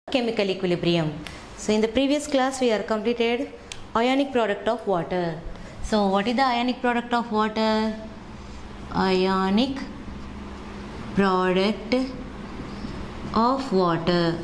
chemical equilibrium. So in the previous class we are completed ionic product of water. So what is the ionic product of water? Ionic product of water.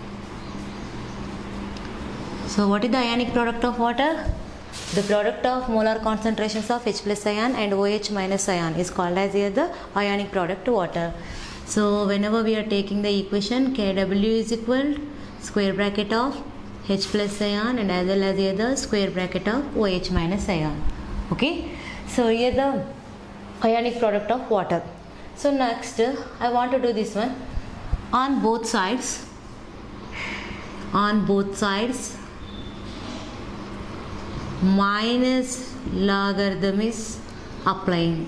So what is the ionic product of water? The product of molar concentrations of H plus ion and OH minus ion is called as here the ionic product of water. So whenever we are taking the equation Kw is equal square bracket of H plus ion and as well as here the square bracket of OH minus ion. Okay. So here the ionic product of water. So next I want to do this one. On both sides minus logarithm is applying.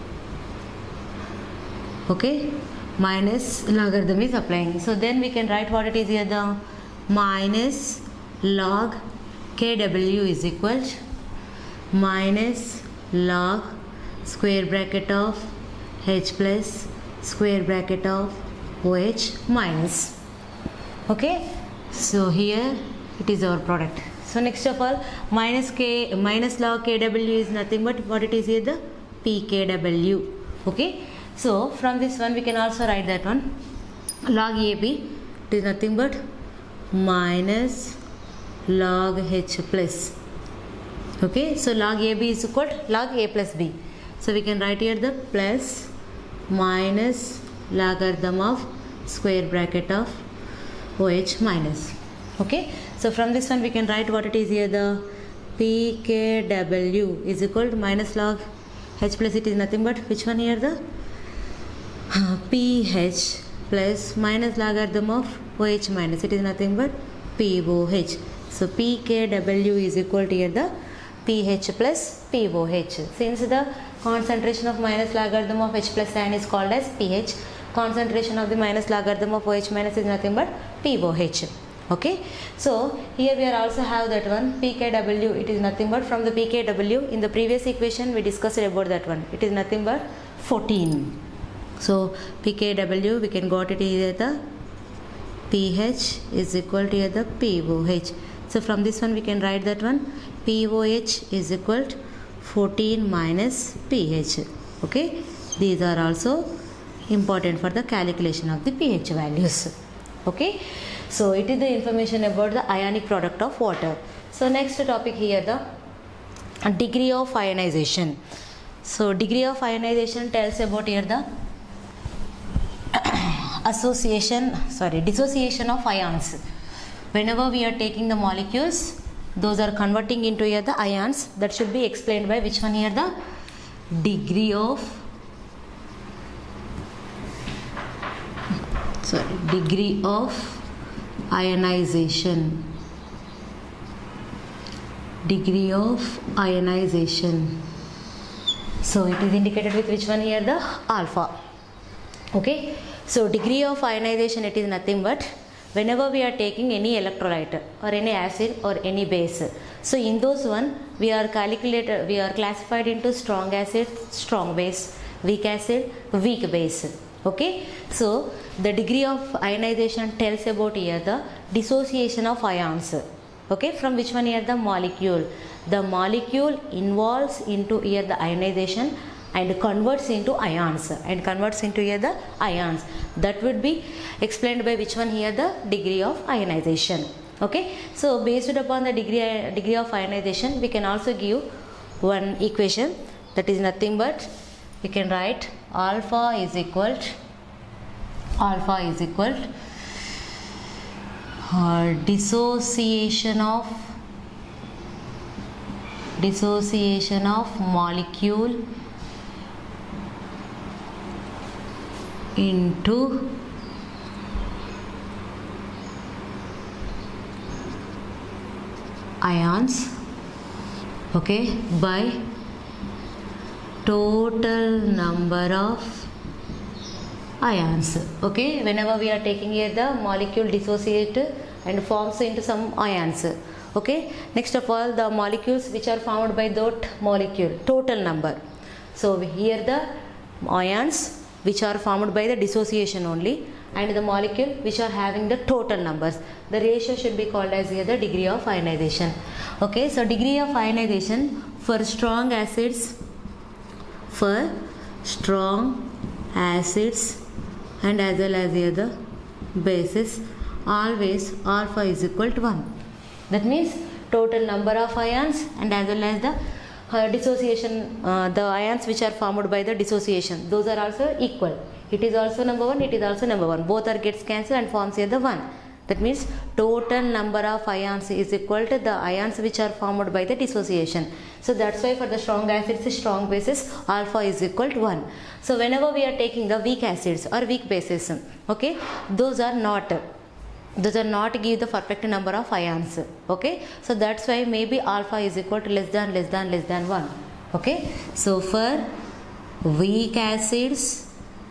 Okay, minus logarithm is applying. So then we can write what it is here, the minus log Kw is equal to minus log square bracket of H plus square bracket of OH minus. Okay, so here it is our product. So next of all, minus log Kw is nothing but what it is here, the pKw. Okay, so from this one we can also write that one log Ab, it is nothing but minus log H plus. Okay, so log Ab is equal to log A plus B. So we can write here the plus minus logarithm of square bracket of OH minus. Okay, so from this one we can write what it is here, the pKw is equal to minus log H plus, it is nothing but which one here, the pH plus minus logarithm of OH minus, it is nothing but POH. So pKw is equal to here the pH plus POH. Since the concentration of minus logarithm of H plus ion is called as pH, concentration of the minus logarithm of OH minus is nothing but POH. Okay, so here we are also have that one pKw, it is nothing but from the pKw in the previous equation we discussed about that one, it is nothing but 14. So pKw we can got it here the pH is equal to here the POH. So from this one we can write that one POH is equal to 14 minus pH. Okay, these are also important for the calculation of the pH values. Okay, so it is the information about the ionic product of water. So next topic here, the degree of ionization. So degree of ionization tells about here the dissociation of ions. Whenever we are taking the molecules, those are converting into here the ions. That should be explained by which one here, the degree of ionization. Degree of ionization. So it is indicated with which one here, the alpha. Okay, so degree of ionization, it is nothing but whenever we are taking any electrolyte or any acid or any base. So in those one we are classified into strong acid, strong base, weak acid, weak base. Okay, so the degree of ionization tells about here the dissociation of ions. Okay, from which one here, the molecule. The molecule involves into here the ionization and converts into ions that would be explained by which one here, the degree of ionization. Okay, so based upon the degree of ionization we can also give one equation, that is nothing but we can write alpha is equal to dissociation of molecule into ions, okay, by total number of ions. Okay, whenever we are taking here the molecule dissociate and forms into some ions. Okay, next of all the molecules which are formed by that molecule, total number. So here the ions which are formed by the dissociation only, and the molecule which are having the total numbers. The ratio should be called as here the degree of ionization. Okay, so degree of ionization for strong acids, and as well as here the bases, always alpha is equal to 1. That means total number of ions and as well as the dissociation, the ions which are formed by the dissociation, those are also equal. It is also number 1, it is also number 1. Both are gets cancelled and forms here the 1. That means total number of ions is equal to the ions which are formed by the dissociation. So that's why for the strong acids, strong bases, alpha is equal to 1. So whenever we are taking the weak acids or weak bases, okay, those are not give the perfect number of ions. Okay, so that's why maybe alpha is equal to less than 1. Okay, so for weak acids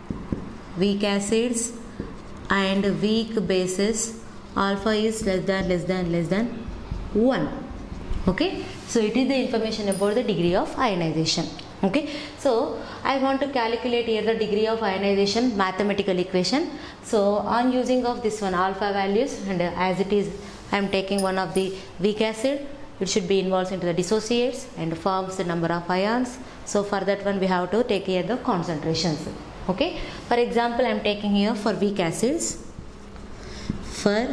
and weak bases, alpha is less than 1. Okay, so it is the information about the degree of ionization. Okay, so I want to calculate here the degree of ionization mathematical equation. So on using of this one alpha values, and as it is I am taking one of the weak acid, it should be involved into the dissociates and forms the number of ions. So for that one we have to take here the concentrations. Okay, for example I am taking here for weak acids. For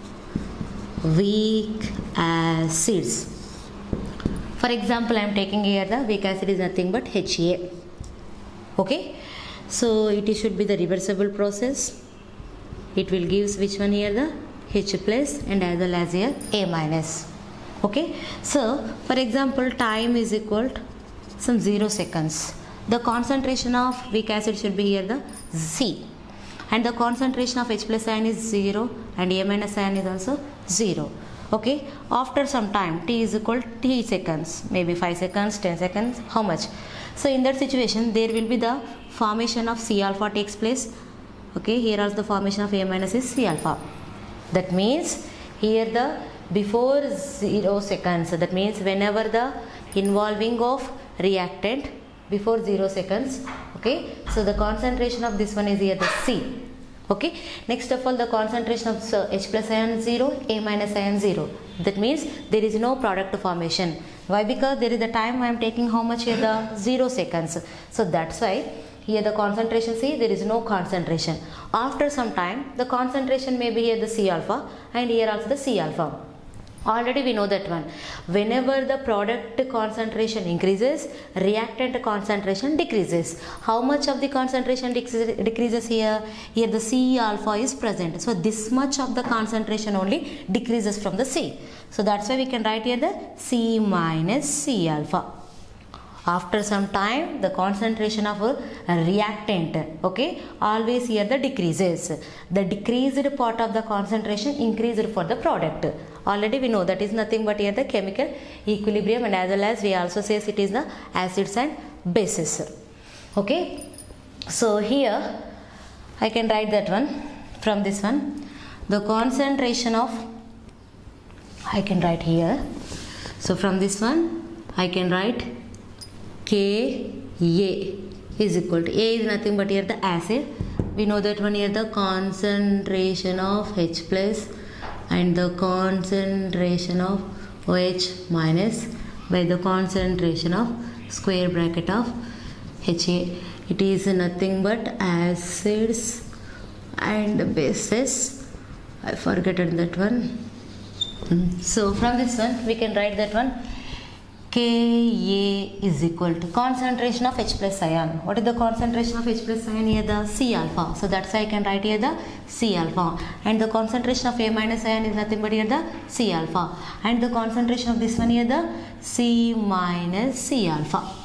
example, I am taking here the weak acid is nothing but HA. Okay, so it should be the reversible process. It will give which one here the H plus and as well as here A minus. Okay, so for example, time is equal to some 0 seconds. The concentration of weak acid should be here the C, and the concentration of H plus ion is 0 and A minus ion is also 0. Okay, after some time t is equal to t seconds, maybe 5 seconds, 10 seconds, how much? So in that situation there will be the formation of C alpha takes place. Okay, here also the formation of A minus is C alpha. That means here the before 0 seconds, that means whenever the involving of reactant before 0 seconds, okay, so the concentration of this one is here the C. Okay, next of all the concentration of H plus ion 0, A minus ion 0. That means there is no product formation. Why? Because there is the time I am taking how much here the 0 seconds. So that's why here the concentration C, there is no concentration. After some time the concentration may be here the C alpha and here also the C alpha. Already we know that one. Whenever the product concentration increases, reactant concentration decreases. How much of the concentration decreases here? Here the C alpha is present. So this much of the concentration only decreases from the C. So that's why we can write here the C minus C alpha. After some time the concentration of a reactant, okay, always here the decreases. The decreased part of the concentration increased for the product. Already we know that is nothing but here the chemical equilibrium, and as well as we also says it is the acids and bases. Okay, so here I can write that one from this one. The concentration of, I can write here. So from this one I can write Ka is equal to, A is nothing but here the acid. We know that one here the concentration of H plus and the concentration of OH minus by the concentration of square bracket of HA. It is nothing but acids and bases. I forgotten that one. So from this one we can write that one Ka is equal to concentration of H plus ion. What is the concentration of H plus ion here? The C alpha. So that's why I can write here the C alpha. And the concentration of A minus ion is nothing but here the C alpha. And the concentration of this one here the C minus C alpha.